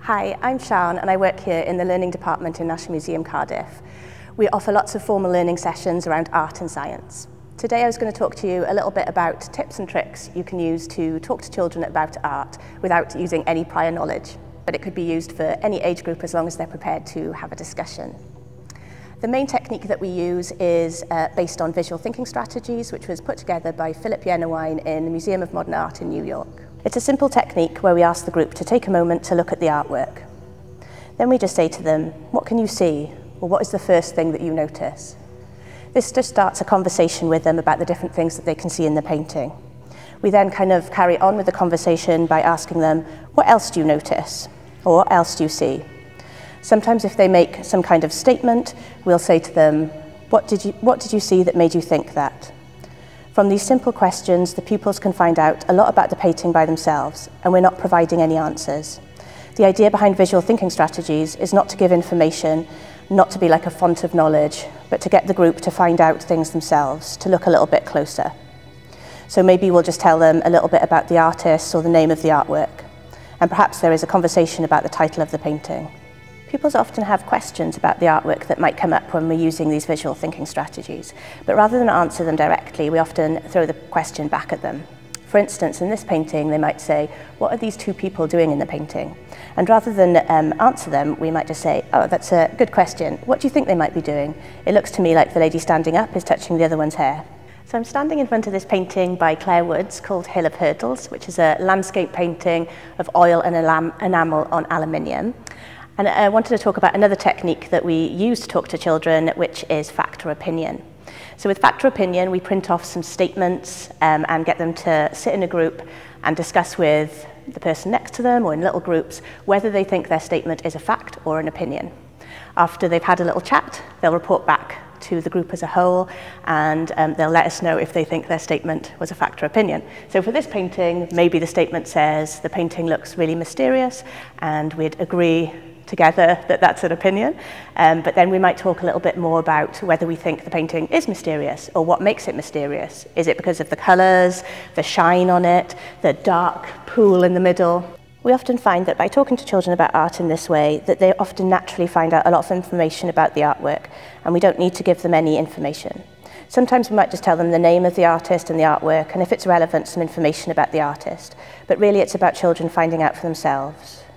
Hi, I'm Sian and I work here in the Learning Department in National Museum Cardiff. We offer lots of formal learning sessions around art and science. Today I was going to talk to you a little bit about tips and tricks you can use to talk to children about art without using any prior knowledge. But it could be used for any age group as long as they're prepared to have a discussion. The main technique that we use is based on visual thinking strategies, which was put together by Philip Yenawine in the Museum of Modern Art in New York. It's a simple technique where we ask the group to take a moment to look at the artwork. Then we just say to them, what can you see? Or what is the first thing that you notice? This just starts a conversation with them about the different things that they can see in the painting. We then kind of carry on with the conversation by asking them, what else do you notice? Or what else do you see? Sometimes if they make some kind of statement, we'll say to them, what did you see that made you think that? From these simple questions, the pupils can find out a lot about the painting by themselves, and we're not providing any answers. The idea behind visual thinking strategies is not to give information, not to be like a font of knowledge, but to get the group to find out things themselves, to look a little bit closer. So maybe we'll just tell them a little bit about the artist or the name of the artwork, and perhaps there is a conversation about the title of the painting. Pupils often have questions about the artwork that might come up when we're using these visual thinking strategies, but rather than answer them directly, we often throw the question back at them. For instance, in this painting, they might say, what are these two people doing in the painting? And rather than answer them, we might just say, oh, that's a good question. What do you think they might be doing? It looks to me like the lady standing up is touching the other one's hair. So I'm standing in front of this painting by Claire Woods called Hill of Hurdles, which is a landscape painting of oil and enamel on aluminium. And I wanted to talk about another technique that we use to talk to children, which is fact or opinion. So with fact or opinion, we print off some statements and get them to sit in a group and discuss with the person next to them or in little groups whether they think their statement is a fact or an opinion. After they've had a little chat, they'll report back to the group as a whole, and they'll let us know if they think their statement was a fact or opinion. So for this painting, maybe the statement says the painting looks really mysterious, and we'd agree together that that's an opinion, but then we might talk a little bit more about whether we think the painting is mysterious or what makes it mysterious. Is it because of the colours, the shine on it, the dark pool in the middle? We often find that by talking to children about art in this way, that they often naturally find out a lot of information about the artwork, and we don't need to give them any information. Sometimes we might just tell them the name of the artist and the artwork, and if it's relevant, some information about the artist. But really it's about children finding out for themselves.